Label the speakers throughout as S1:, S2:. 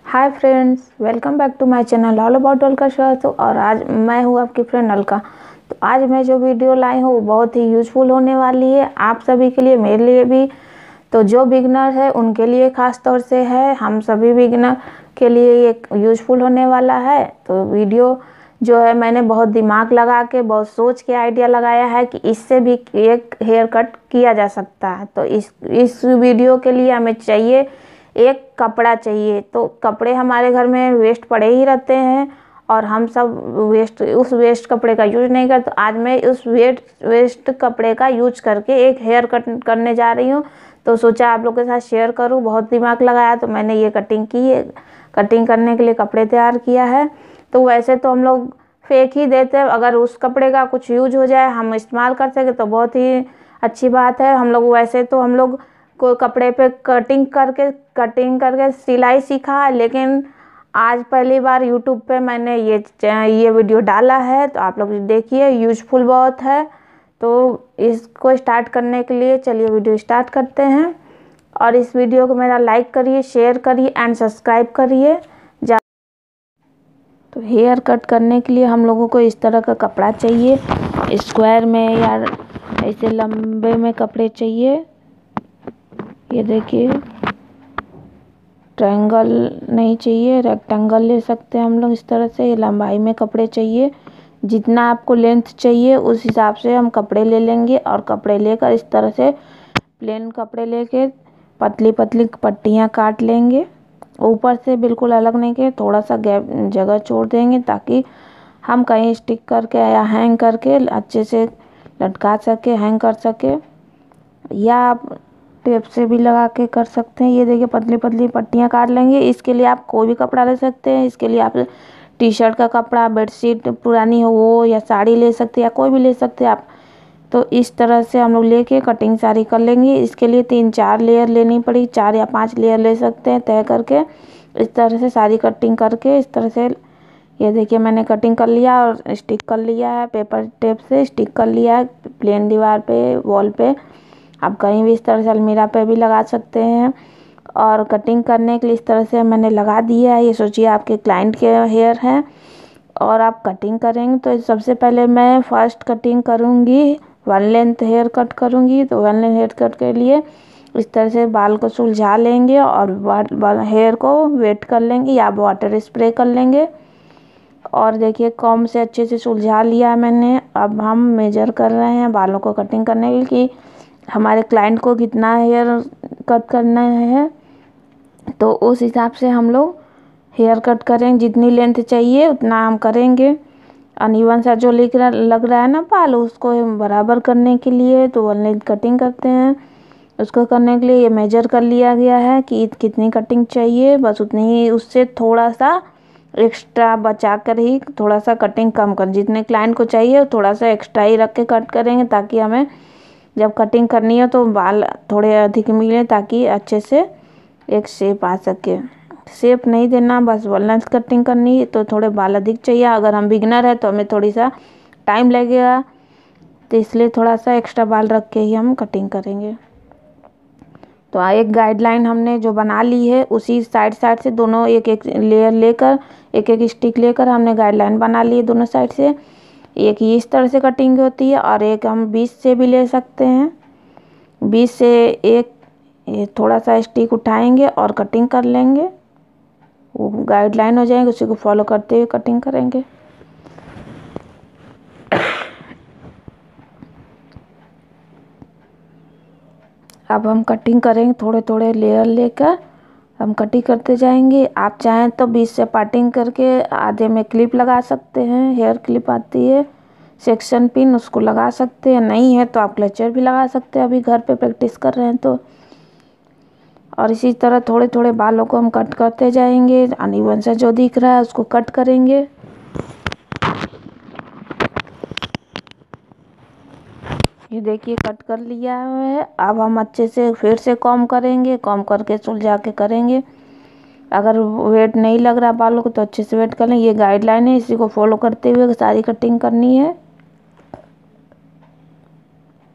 S1: Hi friends, welcome back to my channel all about Alka शर्ट। और आज मैं हूँ आपकी फ्रेंड अलका। तो आज मैं जो वीडियो लाई हूँ वो बहुत ही यूज़फुल होने वाली है आप सभी के लिए, मेरे लिए भी। तो जो बिगनर है उनके लिए ख़ास तौर से है, हम सभी बिगनर के लिए ये यूज़फुल होने वाला है। तो वीडियो जो है मैंने बहुत दिमाग लगा के, बहुत सोच के आइडिया लगाया है कि इससे भी एक हेयर कट किया जा सकता है। तो इस वीडियो के लिए हमें चाहिए एक कपड़ा चाहिए। तो कपड़े हमारे घर में वेस्ट पड़े ही रहते हैं और हम सब उस वेस्ट कपड़े का यूज नहीं करते। आज मैं उस वेस्ट कपड़े का यूज करके एक हेयर कट करने जा रही हूँ। तो सोचा आप लोगों के साथ शेयर करूँ। बहुत दिमाग लगाया तो मैंने ये कटिंग की है। कटिंग करने के लिए कपड़े तैयार किया है। तो वैसे तो हम लोग फेंक ही देते हैं, अगर उस कपड़े का कुछ यूज हो जाए, हम इस्तेमाल कर सके तो बहुत ही अच्छी बात है। हम लोग वैसे तो हम लोग को कपड़े पे कटिंग करके सिलाई सीखा है, लेकिन आज पहली बार यूट्यूब पे मैंने ये वीडियो डाला है। तो आप लोग देखिए, यूजफुल बहुत है। तो इसको स्टार्ट करने के लिए चलिए वीडियो स्टार्ट करते हैं। और इस वीडियो को मेरा लाइक करिए, शेयर करिए एंड सब्सक्राइब करिए। तो हेयर कट करने के लिए हम लोगों को इस तरह का कपड़ा चाहिए, स्क्वायर में या ऐसे लंबे में कपड़े चाहिए। ये देखिए, ट्रायंगल नहीं चाहिए, रेक्टेंगल ले सकते हैं हम लोग इस तरह से। ये लंबाई में कपड़े चाहिए, जितना आपको लेंथ चाहिए उस हिसाब से हम कपड़े ले लेंगे। और कपड़े लेकर इस तरह से प्लेन कपड़े लेके पतली पतली पट्टियाँ काट लेंगे। ऊपर से बिल्कुल अलग नहीं के, थोड़ा सा गैप जगह छोड़ देंगे ताकि हम कहीं स्टिक करके या हैंग करके अच्छे से लटका सके, हैंग कर सके, या आप टेप से भी लगा के कर सकते हैं। ये देखिए, पतली पतली पट्टियाँ काट लेंगे। इसके लिए आप कोई भी कपड़ा ले सकते हैं। इसके लिए आप टी शर्ट का कपड़ा, बेडशीट पुरानी हो वो, या साड़ी ले सकते हैं, या कोई भी ले सकते हैं आप। तो इस तरह से हम लोग लेके कटिंग सारी कर लेंगे। इसके लिए 3-4 लेयर लेनी पड़ी, 4 या 5 लेयर ले सकते हैं तय करके। इस तरह से सारी कटिंग करके इस तरह से ये देखिए मैंने कटिंग कर लिया और स्टिक कर लिया है, पेपर टेप से स्टिक कर लिया है प्लेन दीवार पे, वॉल पे। आप कहीं भी इस तरह से अलमीरा पे भी लगा सकते हैं। और कटिंग करने के लिए इस तरह से मैंने लगा दिया है। ये सोचिए आपके क्लाइंट के हेयर हैं और आप कटिंग करेंगे। तो सबसे पहले मैं फर्स्ट कटिंग करूँगी, 1 लेंथ हेयर कट करूँगी। तो 1 लेंथ हेयर कट के लिए इस तरह से बाल को सुलझा लेंगे और हेयर को वेट कर लेंगे या वाटर स्प्रे कर लेंगे। और देखिए, कॉम्ब से अच्छे से सुलझा लिया मैंने। अब हम मेजर कर रहे हैं बालों को कटिंग करने के लिए कि हमारे क्लाइंट को कितना हेयर कट करना है। तो उस हिसाब से हम लोग हेयर कट करेंगे, जितनी लेंथ चाहिए उतना हम करेंगे। अनइवन सा जो लग रहा है ना बाल, उसको बराबर करने के लिए तो 1 लेंथ कटिंग करते हैं। उसको करने के लिए ये मेजर कर लिया गया है कि कितनी कटिंग चाहिए, बस उतनी ही। उससे थोड़ा सा एक्स्ट्रा बचा कर ही थोड़ा सा कटिंग कम कर, जितने क्लाइंट को चाहिए थोड़ा सा एक्स्ट्रा ही रख के कट करेंगे, ताकि हमें जब कटिंग करनी है तो बाल थोड़े अधिक मिले, ताकि अच्छे से एक शेप आ सके। शेप नहीं देना, बस 1 लेंथ कटिंग करनी है तो थोड़े बाल अधिक चाहिए। अगर हम बिगनर है तो हमें थोड़ी सा टाइम लगेगा, तो इसलिए थोड़ा सा एक्स्ट्रा बाल रख के ही हम कटिंग करेंगे। तो एक गाइडलाइन हमने जो बना ली है, उसी साइड से दोनों एक एक लेयर लेकर, एक एक स्टिक लेकर हमने गाइडलाइन बना ली है दोनों साइड से। एक ही इस तरह से कटिंग होती है और एक हम 20 से भी ले सकते हैं। 20 से एक थोड़ा सा स्टिक उठाएंगे और कटिंग कर लेंगे। वो गाइडलाइन हो जाएंगे, उसी को फॉलो करते हुए कटिंग करेंगे। अब हम कटिंग करेंगे, थोड़े थोड़े लेयर लेकर हम कटिंग करते जाएंगे। आप चाहें तो 20 से पार्टिंग करके आधे में क्लिप लगा सकते हैं, हेयर क्लिप आती है, सेक्शन पिन, उसको लगा सकते हैं। नहीं है तो आप क्लचर भी लगा सकते हैं, अभी घर पे प्रैक्टिस कर रहे हैं तो। और इसी तरह थोड़े थोड़े बालों को हम कट करते जाएंगे। अनइवन सा जो दिख रहा है उसको कट करेंगे। ये देखिए, कट कर लिया है। अब हम अच्छे से फिर से कॉम्ब करेंगे, कॉम्ब करके सुलझा के करेंगे। अगर वेट नहीं लग रहा बालों को तो अच्छे से वेट कर लें। ये गाइडलाइन है, इसी को फॉलो करते हुए सारी कटिंग करनी है।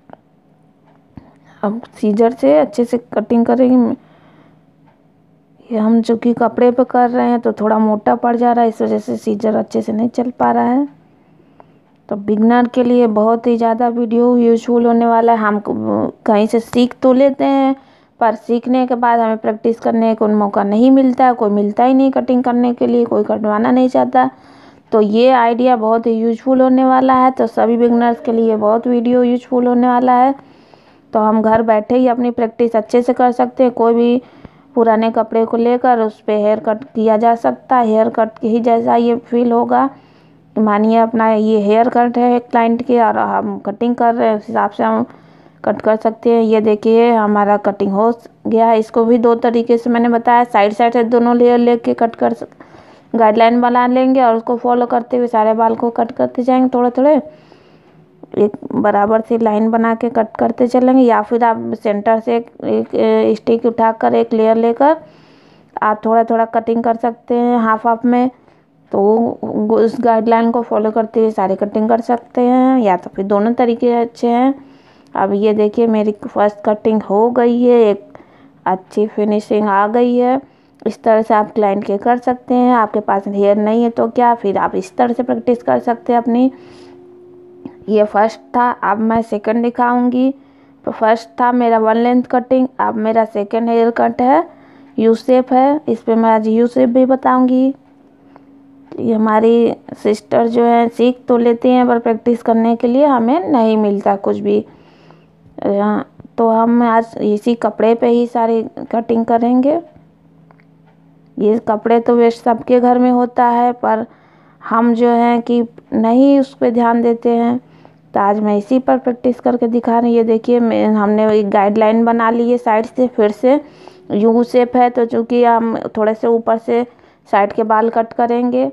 S1: अब सीजर से अच्छे से कटिंग करेंगे। कि हम चूँकि कपड़े पे कर रहे हैं तो थोड़ा मोटा पड़ जा रहा है, इस वजह से सीजर अच्छे से नहीं चल पा रहा है। तो बिगनर के लिए बहुत ही ज़्यादा वीडियो यूज़फुल होने वाला है। हम कहीं से सीख तो लेते हैं, पर सीखने के बाद हमें प्रैक्टिस करने का मौका नहीं मिलता है, कोई मिलता ही नहीं कटिंग करने के लिए, कोई कटवाना नहीं चाहता। तो ये आइडिया बहुत ही यूज़फुल होने वाला है। तो सभी बिगनर्स के लिए बहुत वीडियो यूज़फुल होने वाला है। तो हम घर बैठे ही अपनी प्रैक्टिस अच्छे से कर सकते हैं। कोई भी पुराने कपड़े को लेकर उस पर हेयर कट किया जा सकता है। हेयर कट ही जैसा ये फील होगा। मानिए अपना ये हेयर कट है एक क्लाइंट के और हम कटिंग कर रहे हैं, उस हिसाब से हम कट कर सकते हैं। ये देखिए हमारा कटिंग हो गया है। इसको भी दो तरीके से मैंने बताया, साइड से दोनों लेयर लेके कट कर गाइडलाइन बना लेंगे और उसको फॉलो करते हुए सारे बाल को कट करते जाएंगे। थोड़े थोड़े एक बराबर से लाइन बना के कट करते चलेंगे, या फिर आप सेंटर से एक स्टिक उठाकर एक लेयर लेकर आप थोड़ा थोड़ा कटिंग कर सकते हैं हाफ हाफ में। तो उस गाइडलाइन को फॉलो करते हुए सारी कटिंग कर सकते हैं, या तो फिर दोनों तरीके अच्छे हैं। अब ये देखिए मेरी फर्स्ट कटिंग हो गई है, एक अच्छी फिनिशिंग आ गई है। इस तरह से आप क्लाइंट के कर सकते हैं। आपके पास हेयर नहीं है तो क्या, फिर आप इस तरह से प्रैक्टिस कर सकते हैं अपनी। ये फर्स्ट था, अब मैं सेकंड दिखाऊंगी। तो फर्स्ट था मेरा 1 लेंथ कटिंग, अब मेरा सेकंड हेयर कट है, यू शेप है। इस पर मैं आज यू शेप भी बताऊंगी। ये हमारी सिस्टर जो है सीख तो लेती हैं, पर प्रैक्टिस करने के लिए हमें नहीं मिलता कुछ भी। तो हम आज इसी कपड़े पे ही सारी कटिंग करेंगे। ये कपड़े तो वेस्ट सबके घर में होता है, पर हम जो है कि नहीं उस पर ध्यान देते हैं। तो आज मैं इसी पर प्रैक्टिस करके दिखा रही हूँ। ये देखिए हमने एक गाइडलाइन बना ली है साइड से, फिर से यू शेप है। तो चूँकि हम थोड़े से ऊपर से साइड के बाल कट करेंगे,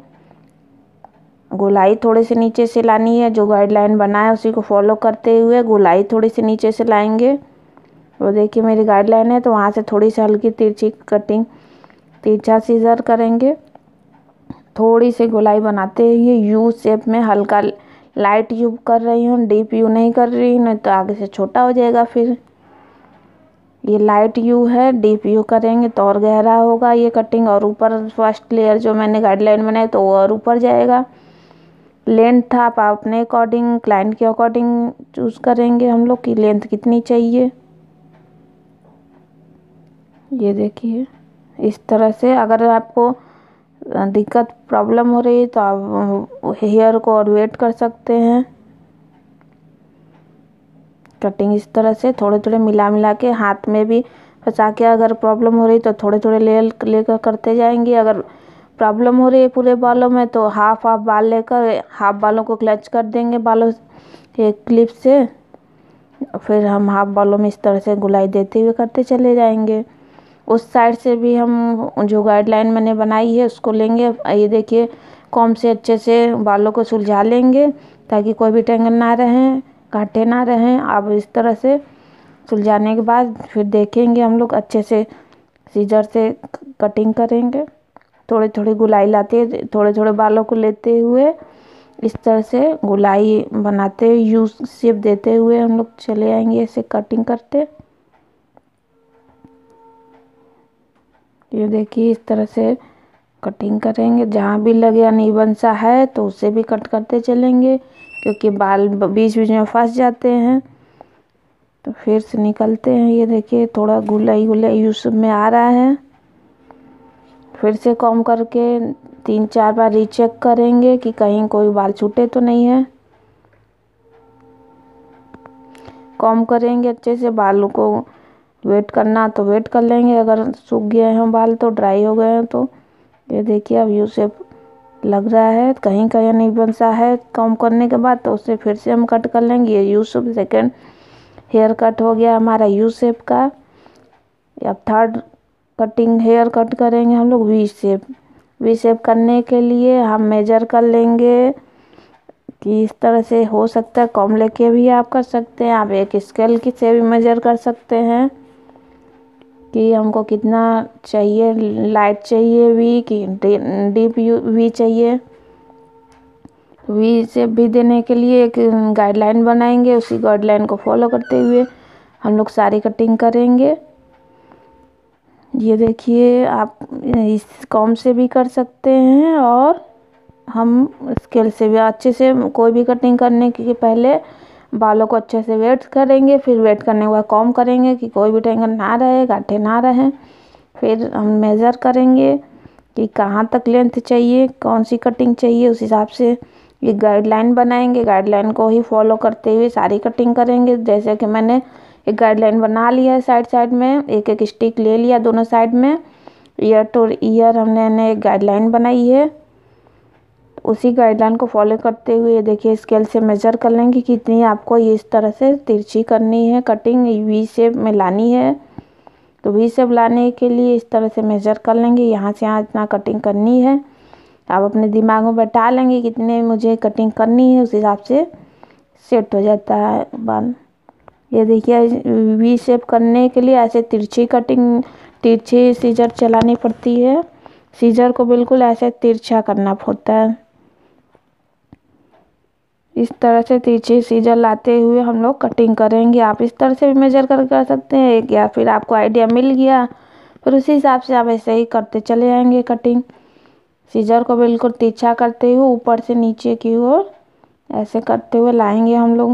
S1: गोलाई थोड़ी सी नीचे से लानी है। जो गाइडलाइन बना है उसी को फॉलो करते हुए गोलाई थोड़ी सी नीचे से लाएंगे। वो देखिए मेरी गाइडलाइन है, तो वहाँ से थोड़ी सी हल्की तिरछी कटिंग, तिरछा सीजर करेंगे। थोड़ी सी गोलाई बनाते हुए यू शेप में हल्का लाइट यू कर रही हूँ, डीप यू नहीं कर रही, नहीं तो आगे से छोटा हो जाएगा। फिर ये लाइट यू है, डीप यू करेंगे तो और गहरा होगा ये कटिंग। और ऊपर फर्स्ट लेयर जो मैंने गाइडलाइन बनाई तो वो और ऊपर जाएगा। लेंथ आप अपने अकॉर्डिंग, क्लाइंट के अकॉर्डिंग चूज़ करेंगे हम लोग की लेंथ कितनी चाहिए। ये देखिए इस तरह से। अगर आपको दिक्कत प्रॉब्लम हो रही है तो आप हेयर को और वेट कर सकते हैं। कटिंग इस तरह से थोड़े थोड़े मिला के हाथ में भी फंसा के, अगर प्रॉब्लम हो रही तो थोड़े थोड़े लेयर लेकर करते जाएंगे। अगर प्रॉब्लम हो रही है पूरे बालों में तो हाफ हाफ बाल लेकर हाफ बालों को क्लच कर देंगे बालों के क्लिप से। फिर हम हाफ बालों में इस तरह से गुलाई देते हुए करते चले जाएंगे। उस साइड से भी हम जो गाइडलाइन मैंने बनाई है उसको लेंगे। ये देखिए कॉम्ब से अच्छे से बालों को सुलझा लेंगे ताकि कोई भी टेंगन ना रहें, कांटे ना रहें। अब इस तरह से सुलझाने के बाद फिर देखेंगे हम लोग अच्छे से सीजर से कटिंग करेंगे। थोड़ी थोड़ी गुलाई लाते, थोड़े थोड़े बालों को लेते हुए इस तरह से गुलाई बनाते हुए यू शेप देते हुए हम लोग चले आएंगे ऐसे कटिंग करते। ये देखिए इस तरह से कटिंग करेंगे। जहाँ भी लगे अनइवन सा है तो उसे भी कट करते चलेंगे, क्योंकि बाल बीच बीच में फंस जाते हैं तो फिर से निकलते हैं। ये देखिए थोड़ा गुलाई गुलाई यू शेप में आ रहा है। फिर से कॉम्ब करके 3-4 बार रीचेक करेंगे कि कहीं कोई बाल छूटे तो नहीं है। कॉम्ब करेंगे अच्छे से। बालों को वेट करना तो वेट कर लेंगे, अगर सूख गए हैं बाल तो, ड्राई हो गए हैं तो। ये देखिए अब यू शेप लग रहा है, कहीं कहीं नहीं बन सा है कॉम्ब करने के बाद, तो उसे फिर से हम कट कर लेंगे। ये U shape second hair cut हो गया हमारा यू शेप का। अब थर्ड कटिंग हेयर कट करेंगे हम लोग वी शेप। वी शेप करने के लिए हम मेजर कर लेंगे कि इस तरह से हो सकता है। कॉम्ब लेके भी आप कर सकते हैं, आप एक स्केल की से भी मेजर कर सकते हैं कि हमको कितना चाहिए, लाइट चाहिए वी कि डीप वी चाहिए। वी शेप भी देने के लिए एक गाइडलाइन बनाएंगे, उसी गाइडलाइन को फॉलो करते हुए हम लोग सारी कटिंग करेंगे। ये देखिए, आप इस कॉम्ब से भी कर सकते हैं और हम स्केल से भी। अच्छे से कोई भी कटिंग करने के पहले बालों को अच्छे से वेट करेंगे, फिर वेट करने के बाद कॉम्ब करेंगे कि कोई भी टेंशन ना रहे, गांठें ना रहें। फिर हम मेज़र करेंगे कि कहाँ तक लेंथ चाहिए, कौन सी कटिंग चाहिए, उस हिसाब से एक गाइडलाइन बनाएंगे। गाइडलाइन को ही फॉलो करते हुए सारी कटिंग करेंगे। जैसे कि मैंने एक गाइडलाइन बना लिया है, साइड साइड में एक एक स्टिक ले लिया दोनों साइड में। ईयर टू ईयर हमने एक गाइडलाइन बनाई है, उसी गाइडलाइन को फॉलो करते हुए देखिए स्केल से मेज़र कर लेंगे कि कितनी आपको ये इस तरह से तिरछी करनी है, कटिंग वी शेप में लानी है। तो वी शेप लाने के लिए इस तरह से मेज़र कर लेंगे, यहाँ से यहाँ इतना कटिंग करनी है। आप अपने दिमाग में बैठा लेंगे कितने मुझे कटिंग करनी है, उस हिसाब से सेट हो जाता है बाल। ये देखिए, वी शेप करने के लिए ऐसे तिरछी सीजर चलानी पड़ती है। सीजर को बिल्कुल ऐसे तिरछा करना होता है। इस तरह से तिरछी सीजर लाते हुए हम लोग कटिंग करेंगे। आप इस तरह से भी मेजर कर सकते हैं एक, या फिर आपको आइडिया मिल गया फिर उसी हिसाब से आप ऐसे ही करते चले जाएंगे कटिंग। सीजर को बिल्कुल तिरछा करते हुए ऊपर से नीचे की ओर ऐसे करते हुए लाएंगे हम लोग।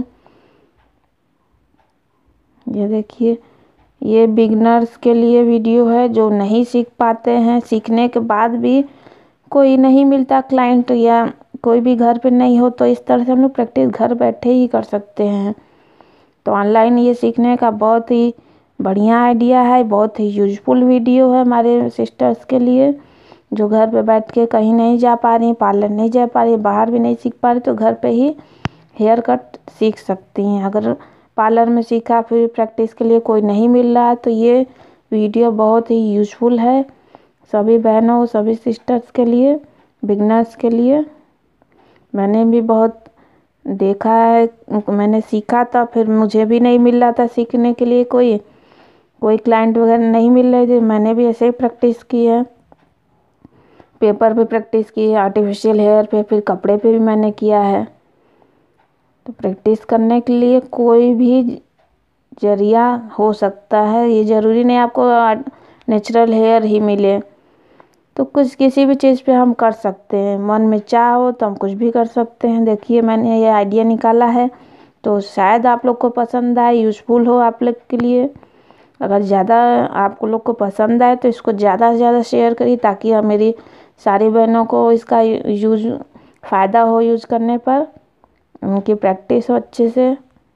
S1: ये देखिए, ये बिगनर्स के लिए वीडियो है, जो नहीं सीख पाते हैं, सीखने के बाद भी कोई नहीं मिलता क्लाइंट या कोई भी घर पे नहीं हो, तो इस तरह से हम लोग प्रैक्टिस घर बैठे ही कर सकते हैं। तो ऑनलाइन ये सीखने का बहुत ही बढ़िया आइडिया है, बहुत ही यूजफुल वीडियो है हमारे सिस्टर्स के लिए, जो घर पे बैठ के कहीं नहीं जा पा रही, पार्लर नहीं जा पा रही, बाहर भी नहीं सीख पा रही, तो घर पे ही हेयर कट सीख सकती हैं। अगर पार्लर में सीखा फिर प्रैक्टिस के लिए कोई नहीं मिल रहा है, तो ये वीडियो बहुत ही यूजफुल है सभी बहनों, सभी सिस्टर्स के लिए, बिगनर्स के लिए। मैंने भी बहुत देखा है, मैंने सीखा था, फिर मुझे भी नहीं मिल रहा था सीखने के लिए, कोई क्लाइंट वगैरह नहीं मिल रहे थे। मैंने भी ऐसे ही प्रैक्टिस की है, पेपर पे प्रैक्टिस की है, आर्टिफिशियल हेयर पे, फिर कपड़े पे भी मैंने किया है। तो प्रैक्टिस करने के लिए कोई भी जरिया हो सकता है, ये ज़रूरी नहीं आपको नेचुरल हेयर ही मिले। तो कुछ किसी भी चीज़ पे हम कर सकते हैं, मन में चाह हो तो हम कुछ भी कर सकते हैं। देखिए, मैंने ये आइडिया निकाला है, तो शायद आप लोग को पसंद आए, यूज़फुल हो आप लोग के लिए। अगर ज़्यादा आप लोग को पसंद आए तो इसको ज़्यादा से ज़्यादा शेयर करिए, ताकि मेरी सारी बहनों को इसका फ़ायदा हो यूज़ करने पर, उनकी प्रैक्टिस हो अच्छे से।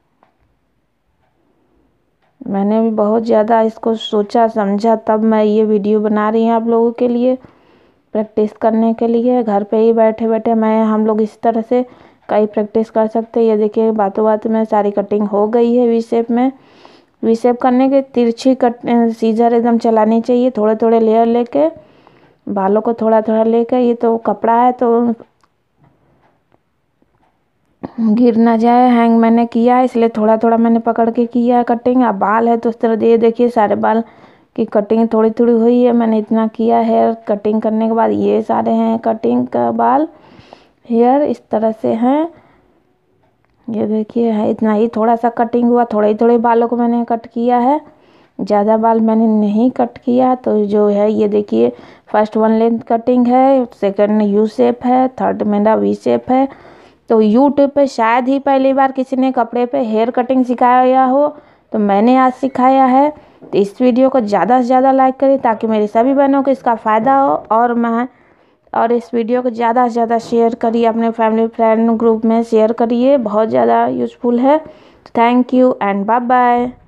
S1: मैंने भी बहुत ज़्यादा इसको सोचा समझा, तब मैं ये वीडियो बना रही हूँ आप लोगों के लिए, प्रैक्टिस करने के लिए। घर पे ही बैठे बैठे हम लोग इस तरह से कई प्रैक्टिस कर सकते हैं। ये देखिए, बातों बातों में सारी कटिंग हो गई है वी शेप में। वी शेप करने के तिरछी सीजर एकदम चलानी चाहिए, थोड़े थोड़े लेयर लेके, बालों को थोड़ा थोड़ा लेकर। ये तो कपड़ा है तो गिर ना जाए, हैंग मैंने किया है इसलिए थोड़ा थोड़ा मैंने पकड़ के किया है कटिंग। अब बाल है तो इस तरह ये देखिए, सारे बाल की कटिंग थोड़ी थोड़ी हुई है, मैंने इतना किया है। कटिंग करने के बाद ये सारे हैं कटिंग का बाल, हेयर इस तरह से हैं। ये देखिए, है इतना ही, थोड़ा सा कटिंग हुआ, थोड़े बालों को मैंने कट किया है, ज़्यादा बाल मैंने नहीं कट किया। तो जो है ये देखिए, फर्स्ट वन लेंथ कटिंग है, सेकंड यू शेप है, थर्ड मेरा वी शेप है। तो यूट्यूब पे शायद ही पहली बार किसी ने कपड़े पे हेयर कटिंग सिखाया हो, तो मैंने आज सिखाया है। तो इस वीडियो को ज़्यादा से ज़्यादा लाइक करिए, ताकि मेरी सभी बहनों को इसका फ़ायदा हो। और इस वीडियो को ज़्यादा से ज़्यादा शेयर करिए, अपने फैमिली फ्रेंड ग्रुप में शेयर करिए, बहुत ज़्यादा यूज़फुल है। Thank you and bye bye.